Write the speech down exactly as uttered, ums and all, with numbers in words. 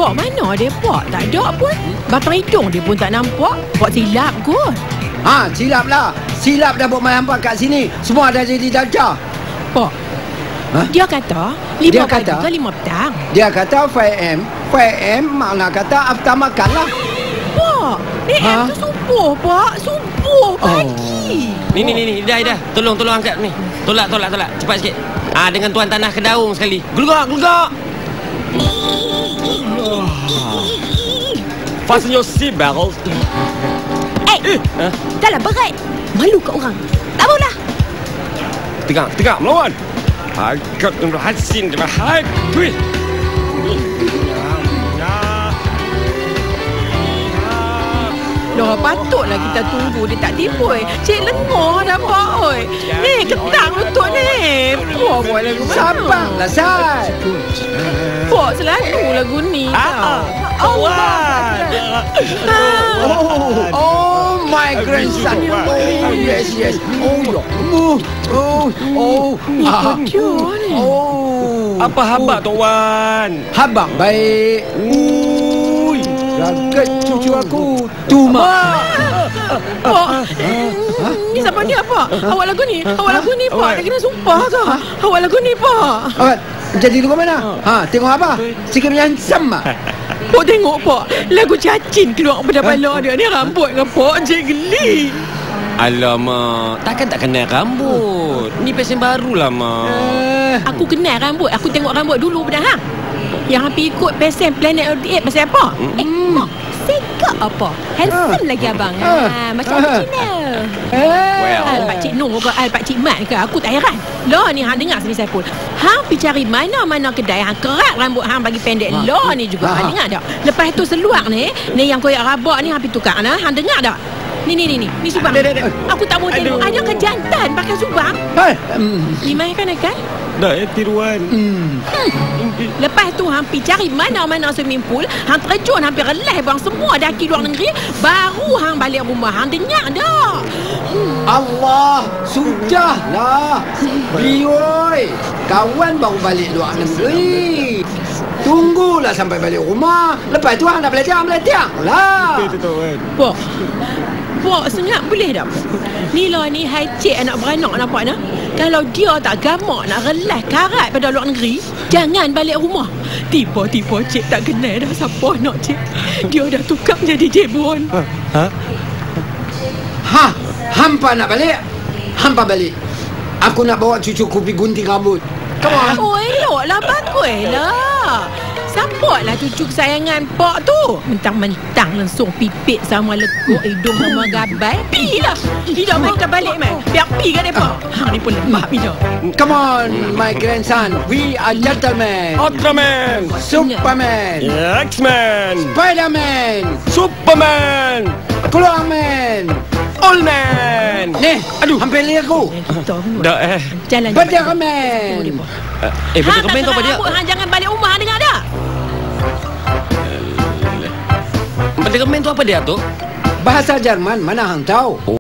Pok mana dia, Pok? Tak ada pun. Batang hidung dia pun tak nampak. Pok silap kot. Ha, silap lah. Silap dah buat main hampa kat sini. Semua dah jadi darjah. Pok, ha? dia kata lima Dia pagi kata? ke lima petang. Dia kata five a m five a m makna kata after makan lah. Pok, D M Ha? tu subuh, Pok. Subuh pagi. Ni ni ni ni, dah dah. Tolong tolong angkat ni. Tolak tolak tolak. Cepat sikit. Ah, dengan tuan tanah Kedaung sekali. Gelugak gelugak. Fasten your seat belts. Eh, Ha? dah lah berat. Malu kat orang. Tak apalah. Tegak tegak melawan. Agak berhasil berhad. Wih. Dah patutlah kita tunggu dia tak tipu. eh. Cik lengah dah, Pak. Oi. Ni, ketang lutut ni. Pok buat lagu mana? Sabarlah, Sat. Pok selalu lagu ni. Ah, tau. Wan. Oh, oh my grandson. Oh, yes, yes. Oh, ya. Oh, oh, oh. Ah. Oh. Apa khabar Tok Wan? Habang baik. Ui, ragat cucu aku. Tu mak. Pak, ni siapa ni, Pak? Awak lagu ni, awak lagu ni, Pak. Dia kena sumpah ke? Awak lagu ni, Pak. Awak jadi tu ke mana? Ha, tengok apa? Sikit menyansam mak. Pak tengok, Pak. Lagu cacing keluar pada kepala dia. Ni rambut ke, Pak? Cik geli. Alamak, takkan tak kenal rambut. Ni pesen baru lah, Mak. Eh, Aku kenal rambut. Aku tengok rambut dulu dah, ha? Yang hampir ikut pesen Planet of the Apes pasal apa? Hmm. Eh, Mak. Sekak apa? Handsome lagi abang. Ah. Ha, macam Ah. Cina. eh. Well. Al Pak Cik Noh ke Al Pak Cik Mat ke? Aku tak heran. Lah ni hang dengar sini Saiful. Hang pergi cari mana-mana kedai hang kerat rambut hang bagi pendek. Ha. Lah ni juga Ha. hang dengar tak? Lepas tu seluar ni, ni yang koyak rabak ni hang pergi tukar nah. Hang dengar tak? Ni ni ni ni. Ni subang. Aku tak mau tengok ada ke jantan pakai subang. Hai. Hmm. Ni mai kan kan? Dah eh tiruan. Hmm. Lepas tu hang pergi cari mana-mana swimming pool, hang terjun hampir releh bang semua daki luar negeri, baru hang balik rumah. Hang dengar dah. Allah, sudahlah. Bioi, kawan baru balik luar negeri. Tunggulah sampai balik rumah. Lepas tu hang nak belajar, belajar lah. Pok, Pok sengat boleh tak? Ni lah ni hai cik anak beranak nampak nak. Kalau dia tak gamak nak relas karat pada luar negeri, jangan balik rumah. Tiba-tiba cik tak kenal dah siapa nak cik. Dia dah tukar jadi jebon. Ha? Ha, hampa nak balik? Hampa balik. Aku nak bawa cucuku pergi gunting rambut. Come on. Oh eloklah, baguslah. Sampailah cucu kesayangan Pok tu. Mentang-mentang langsung pipit sama lekuk hidung sama gabai. Pi lah. Tidak main kita balik mai. Biar pi kan dia Pok. Hang ni pun lemah pi dah. Come on, my grandson. We are gentlemen. Ultraman, Superman. X-Man, Spiderman. Superman, Keluarman. Old Man. Ni, aduh, hampir lihat aku. Kita Dah eh. jalan. Bederaman. Eh, Hang betul tak komen tu apa serang dia? rambut, hang jangan balik rumah, hang dengar tak? Betul komen tu apa dia tu? Bahasa Jerman mana hang tahu?